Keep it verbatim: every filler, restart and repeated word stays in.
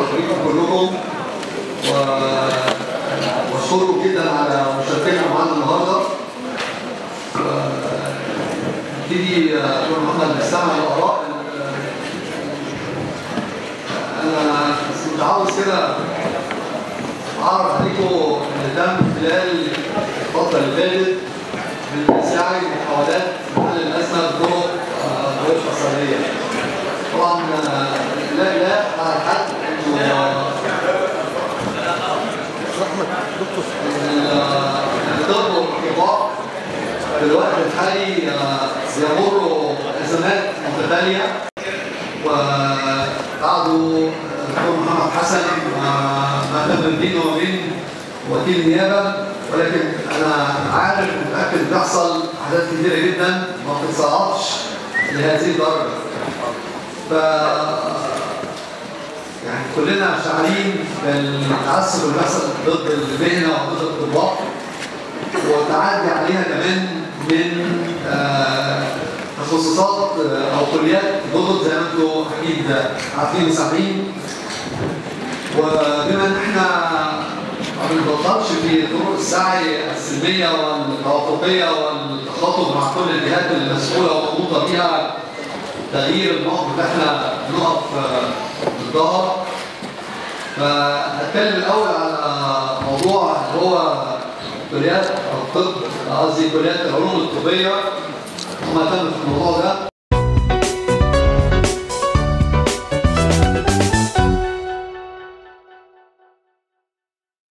بحييكم كلكم واشكركم جدا على مشاركتكم معانا النهارده. نبتدي دكتور محمد نستمع للاراء. انا كنت عاوز كده اعرف عليكم ان تم خلال الفتره اللي فاتت بنساعد محاولات حل الازمه بطرق غير قصريه. طبعا لا لا على حد انه الطب والاطباء في الوقت الحالي يمروا ازمات متتاليه، وبعده الدكتور محمد حسن ما تم بينه وبين وكيل النيابه، ولكن انا عارف ومتاكد بيحصل احداث كثيره جدا ما بتتصاعدش لهذه الدرجه. ف يعني كلنا شاعرين بالتعسف اللي بيحصل ضد المهنه وضد الاطباء، والتعدي عليها كمان من تخصصات او كليات جدد زي ما انتم اكيد عارفين وسامعين. وبما ان احنا ما بنبطلش في طرق السعي السلميه والتوافقيه والتخاطب مع كل الجهات المسؤوله ومربوطه بيها تغيير الموقف اللي احنا نقف ضدها، فهتكلم الاول على موضوع اللي هو كليات الطب، قصدي كليات العلوم الطبيه وما تم في الموضوع ده.